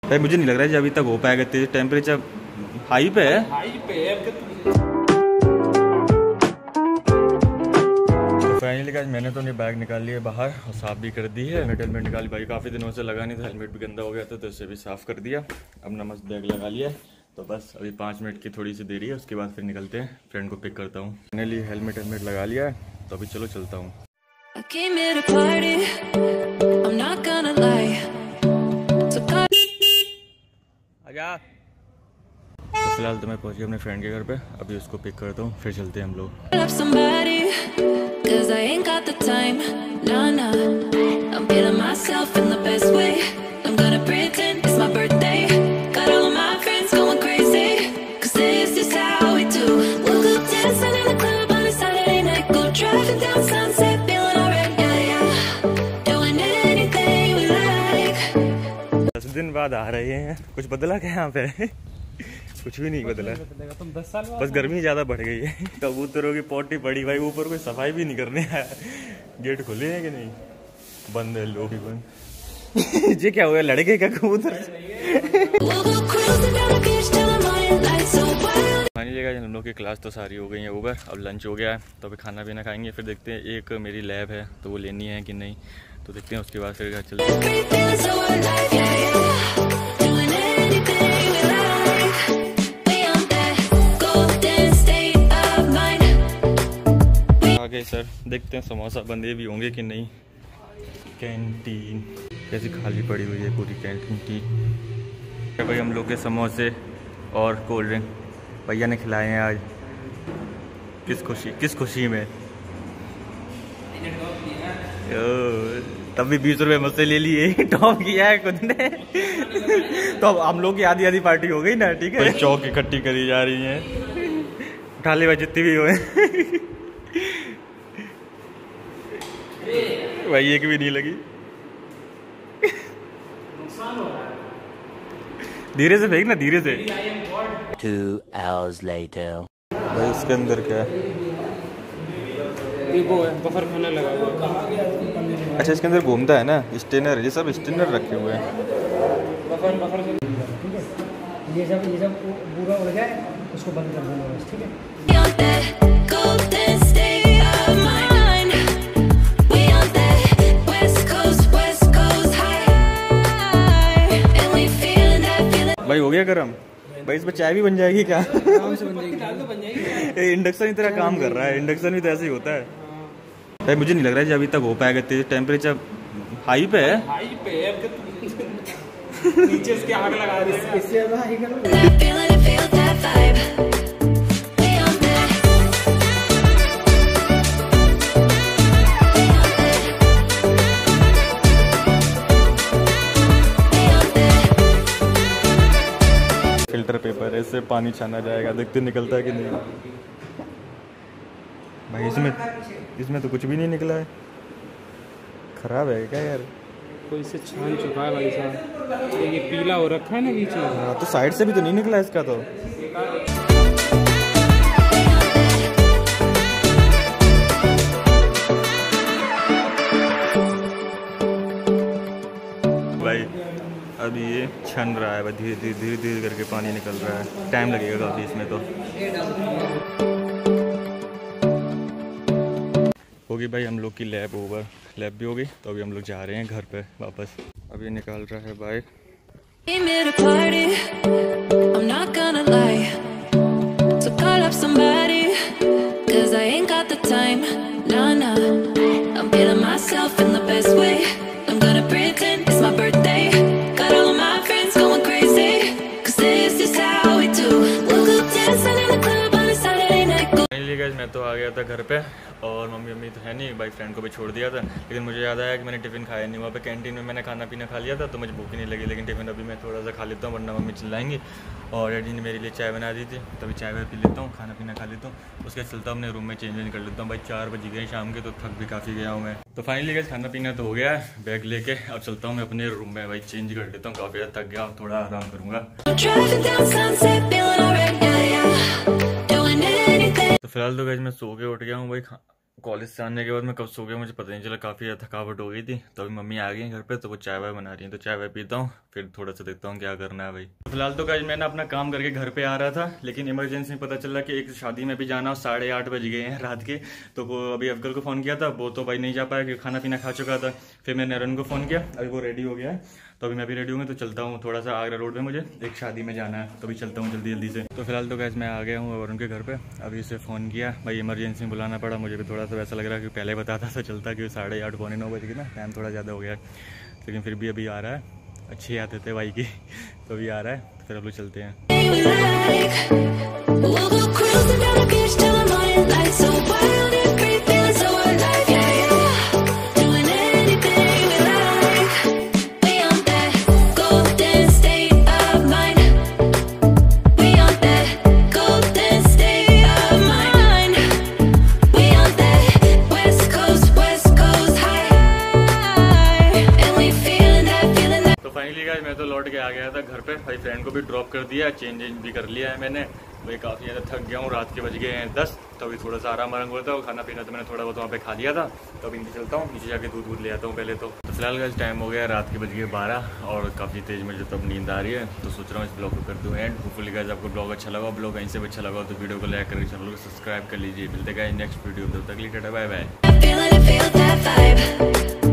भाई मुझे नहीं लग रहा है अभी तक हो पाएगा, तेज टेम्परेचर हाई पे है। फाइनली गाइस मैंने तो नहीं बैग निकाल लिया बाहर और साफ भी कर दी है। हेलमेट निकाली भाई, काफ़ी दिनों से लगा नहीं था, हेलमेट भी गंदा हो गया था तो इसे भी साफ़ कर दिया। अब नमस्त बैग लगा लिया है तो बस अभी 5 मिनट की थोड़ी सी देरी है, उसके बाद फिर निकलते हैं, फ्रेंड को पिक करता हूँ। फाइनली हेलमेट लगा लिया है तो अभी चलो चलता हूँ। आजा। तो फिलहाल तो मैं पहुँच गया अपने फ्रेंड के घर पे, अभी उसको पिक करता हूँ फिर चलते हैं हम लोग। दिन बाद आ रहे हैं, कुछ बदला क्या यहाँ पे? कुछ भी नहीं बदला, तुम 10 साल बस गर्मी ज्यादा बढ़ गई है। कबूतरों की पोटी पड़ी भाई, ऊपर कोई सफाई भी नहीं करने आया। गेट खुले हैं कि नहीं? बंद है, लोग ही बंद। ये क्या हुआ, लड़के का कबूतर? मानी जगह हम लोग की क्लास तो सारी हो गई है ऊपर, अब लंच हो गया है तो अभी खाना पीना खाएंगे, फिर देखते हैं। एक मेरी लैब है तो वो लेनी है कि नहीं तो देखते हैं, उसके बाद फिर घर चलते हैं। आगे सर देखते हैं समोसा बंदे भी होंगे कि नहीं। कैंटीन कैसी खाली पड़ी हुई है पूरी कैंटीन की। भाई हम लोग के समोसे और कोल्ड ड्रिंक भैया ने खिलाए हैं आज। किस खुशी में। तब भी 20 रुपए मुझसे ले लिए, टॉप किया है खुद ने। तो अब हम लोग की आधी आधी पार्टी हो गई ना, ठीक है। चौक इकट्ठी करी जा रही है, उठा ले भाई जितनी भी हुए। भाई एक भी नहीं लगी। धीरे से फेंक ना, धीरे से। 2 hours later. भाई इसके अंदर क्या है? वो है बफर खाना लगा हुआ। अच्छा इसके अंदर घूमता है ना, स्टेनर, ये सब स्टेनर रखे हुए हैं। बफर से ठीक है। ये जब पूरा उड़ जाए उसको बंद कर देना बस, ठीक है। भाई हो गया गरम? भाई इसमें चाय भी बन जाएगी क्या? आराम से बन जाएगी। इंडक्शन की तरह काम कर रहा है, इंडक्शन भी तो ऐसे ही होता है। भाई मुझे नहीं लग रहा है अभी तक हो पाएगा, तेज टेम्परेचर हाई पे है। हाई पे है, नीचे इसके आग लगा दी, इससे ज्यादा हाई करो। फिल्टर पेपर, इससे पानी छाना जाएगा, देखते निकलता है कि नहीं। भाई इसमें तो कुछ भी नहीं निकला है, खराब है क्या यार? कोई इसे छान चुका है भाई साहब, ये पीला हो रखा है ना बीच में। हाँ तो साइड से भी तो नहीं निकला इसका तो। भाई अभी ये छन रहा है, धीरे धीरे करके पानी निकल रहा है, टाइम लगेगा काफ़ी इसमें तो। होगी भाई हम लोग की लैब ओवर, लैब भी होगी तो अभी हम लोग जा रहे हैं घर पे वापस। अभी निकाल रहा है बाइक। मैं तो आ गया था घर पे और मम्मी तो है नहीं, भाई फ्रेंड को भी छोड़ दिया था। लेकिन मुझे याद आया कि मैंने टिफ़िन खाया नहीं, वहाँ पे कैंटीन में मैंने खाना पीना खा लिया था तो मुझे भूख ही नहीं लगी। लेकिन टिफ़िन अभी मैं थोड़ा सा खा लेता हूँ वरना मम्मी चिल्लाएंगी। और डैडी ने मेरे लिए चाय बना दी थी तो अभी चाय वाय पी लेता हूँ, खाना पीना खा लेता हूँ, उसके चलता हूँ अपने रूम में चेंज कर लेता हूँ। भाई 4 बज गए शाम के तो थक भी काफ़ी गया हूँ मैं। तो फाइनली गाइस खाना पीना तो हो गया है, बैग लेके अब चलता हूँ मैं अपने रूम में। भाई चेंज कर लेता हूँ, काफ़ी थक गया, थोड़ा आराम करूँगा। तो फिलहाल तो गाइस मैं सो के उठ गया हूँ भाई। कॉलेज से आने के बाद मैं कब सो गया मुझे पता नहीं चला, काफ़ी ज़्यादा थकावट हो गई थी। तो अभी मम्मी आ गई हैं घर पे, तो वो चाय वाय बना रही हैं, तो चाय वाय पीता हूँ, फिर थोड़ा सा देखता हूँ क्या करना है भाई। फिलहाल तो गाइस मैं ना अपना काम करके घर पे आ रहा था, लेकिन इमरजेंसी में पता चला कि एक शादी में भी जाना, और 8:30 बज गए हैं रात के। तो वो अभी अफगल को फ़ोन किया था, वो तो भाई नहीं जा पाया क्योंकि खाना पीना खा चुका था। फिर मैंने अरुण को फ़ोन किया, अभी वो रेडी हो गया है, तो अभी मैं भी रेडी हूँ, तो चलता हूँ थोड़ा सा आगरा रोड पे, मुझे एक शादी में जाना है, तो अभी चलता हूँ जल्दी जल्दी से। तो फिलहाल तो गाइस मैं आ गया हूँ अरुण के घर पे, अभी इसे फ़ोन किया भाई, इमरजेंसी में बुलाना पड़ा, मुझे भी थोड़ा सा वैसा लग रहा है कि पहले बताता तो चलता, क्योंकि 8:30 पौने 9 बज गए ना, टाइम थोड़ा ज़्यादा हो गया है, लेकिन फिर भी अभी आ रहा है, अच्छी आते थे भाई की, तो अभी आ रहा है, तो फिर अब लोग चलते हैं। मैं तो लौट के आ गया था घर पे, भाई फ्रेंड को भी ड्रॉप कर दिया, चेंज भी कर लिया है मैंने, भाई काफ़ी ज़्यादा थक गया हूँ, रात के बज गए हैं 10, तो अभी थोड़ा सा आराम हुआ था, और खाना पीना तो मैंने थोड़ा बहुत वहाँ पे खा लिया था, तो अभी नीचे चलता हूँ, नीचे जाके दूध ले आता हूँ पहले तो। फिलहाल का टाइम हो गया, रात के बज गए 12, और काफ़ी तेज़ मुझे तब नींद आ रही है, तो सोच रहा हूँ इस ब्लॉग को कर दूँ एंड। होपफुली गाइस आपको ब्लॉग अच्छा लगा, ब्लॉग कहीं से भी अच्छा लगा तो वीडियो को लाइक करके चैनल को सब्सक्राइब कर लीजिए। मिलते हैं नेक्स्ट वीडियो, तब तक बाय बाय।